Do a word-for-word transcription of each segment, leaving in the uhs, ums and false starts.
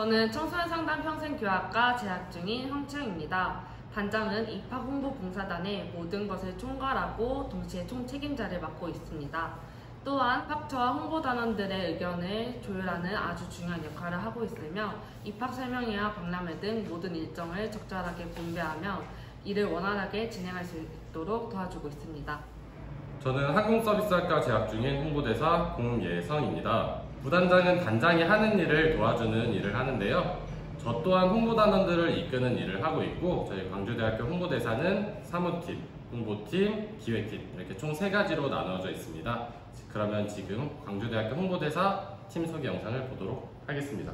저는 청소년 상담 평생교육학과 재학 중인 황채영입니다. 단장은 입학 홍보 봉사단의 모든 것을 총괄하고 동시에 총책임자를 맡고 있습니다. 또한 입학처와 홍보단원들의 의견을 조율하는 아주 중요한 역할을 하고 있으며 입학 설명회와 박람회 등 모든 일정을 적절하게 분배하며 이를 원활하게 진행할 수 있도록 도와주고 있습니다. 저는 항공서비스학과 재학 중인 홍보대사 공예성입니다. 부단장은 단장이 하는 일을 도와주는 일을 하는데요. 저 또한 홍보단원들을 이끄는 일을 하고 있고, 저희 광주대학교 홍보대사는 사무팀, 홍보팀, 기획팀 이렇게 총 세 가지로 나누어져 있습니다. 그러면 지금 광주대학교 홍보대사 팀 소개 영상을 보도록 하겠습니다.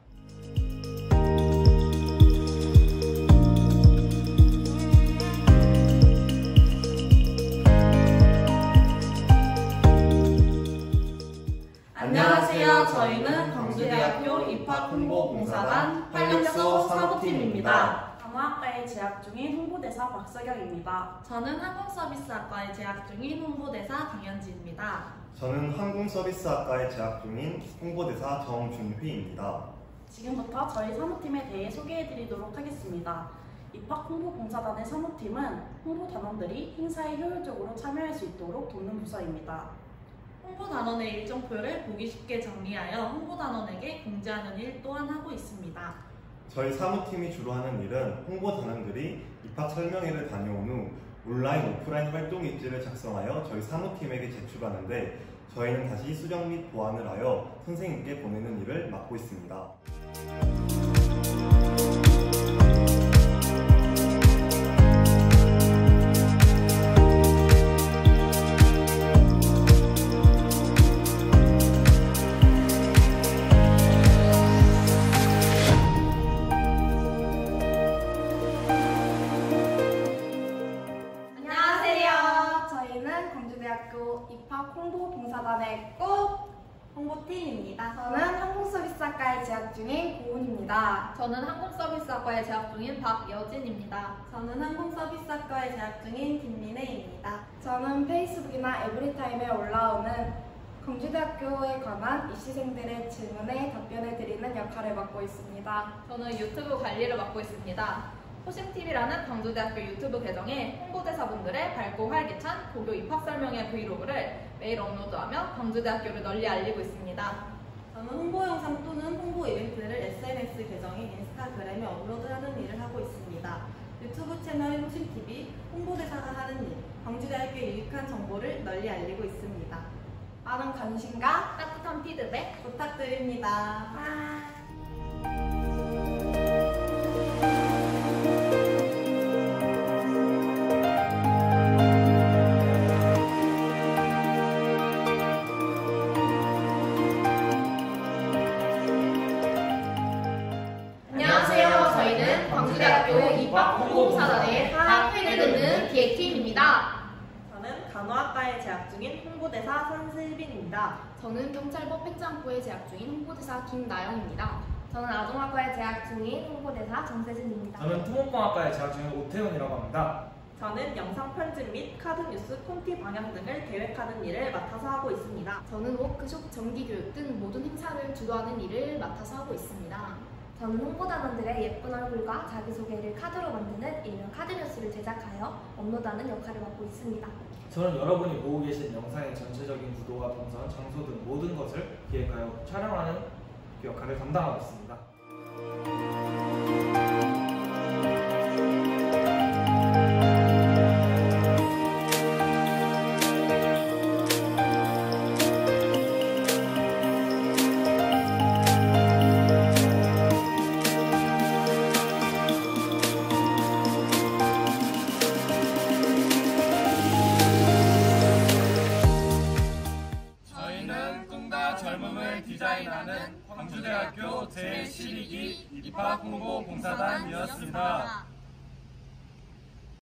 안녕하세요. 저희는 광주대학교 입학홍보봉사단 활력소 사무팀입니다. 간호학과에 재학 중인 홍보대사 박서경입니다. 저는 항공서비스학과에 재학 중인 홍보대사 강현지입니다. 저는 항공서비스학과에 재학 중인 홍보대사 정준휘입니다. 지금부터 저희 사무팀에 대해 소개해드리도록 하겠습니다. 입학홍보봉사단의 사무팀은 홍보단원들이 행사에 효율적으로 참여할 수 있도록 돕는 부서입니다. 홍보단원의 일정표를 보기 쉽게 정리하여 홍보단원에게 공지하는 일 또한 하고 있습니다. 저희 사무팀이 주로 하는 일은 홍보단원들이 입학 설명회를 다녀온 후 온라인, 오프라인 활동 일지를 작성하여 저희 사무팀에게 제출하는데, 저희는 다시 수정 및 보완을 하여 선생님께 보내는 일을 맡고 있습니다. 광주대학교 입학홍보봉사단의 꼭 홍보팀입니다. 저는 항공서비스학과에 재학 중인 고은입니다. 저는 항공서비스학과에 재학 중인 박여진입니다. 저는 항공서비스학과에 재학 중인 김민혜입니다. 저는 페이스북이나 에브리타임에 올라오는 광주대학교에 관한 입시생들의 질문에 답변을 드리는 역할을 맡고 있습니다. 저는 유튜브 관리를 맡고 있습니다. 호심티비라는 광주대학교 유튜브 계정에 홍보대사분들의 밝고 활기찬 고교 입학 설명회 브이로그를 매일 업로드하며 광주대학교를 널리 알리고 있습니다. 저는 홍보 영상 또는 홍보 이벤트를 에스엔에스 계정인 인스타그램에 업로드하는 일을 하고 있습니다. 유튜브 채널 호심티비, 홍보대사가 하는 일, 광주대학교의 유익한 정보를 널리 알리고 있습니다. 많은 관심과 따뜻한 피드백 부탁드립니다. 와. 저희는 광주대학교 입학홍보봉사단의 학회를 듣는 기획팀입니다. 저는 간호학과에 재학 중인 홍보대사 선슬빈입니다. 저는 경찰법 팽장부에 재학 중인 홍보대사 김나영입니다. 저는 아동학과에 재학 중인 홍보대사 정세진입니다. 저는 토목공학과에 재학 중인 오태훈이라고 합니다. 저는 영상 편집 및 카드뉴스, 콘티 방영 등을 계획하는 일을 맡아서 하고 있습니다. 저는 워크숍, 정기교육 등 모든 행사를 주도하는 일을 맡아서 하고 있습니다. 저는 홍보단원들의 예쁜 얼굴과 자기소개를 카드로 만드는 일명 카드뉴스를 제작하여 업로드하는 역할을 맡고 있습니다. 저는 여러분이 보고 계신 영상의 전체적인 구도와 동선, 장소 등 모든 것을 기획하여 촬영하는 역할을 담당하고 있습니다. 젊음을 디자인하는 광주대학교 제십이 기 입학홍보봉사단이었습니다.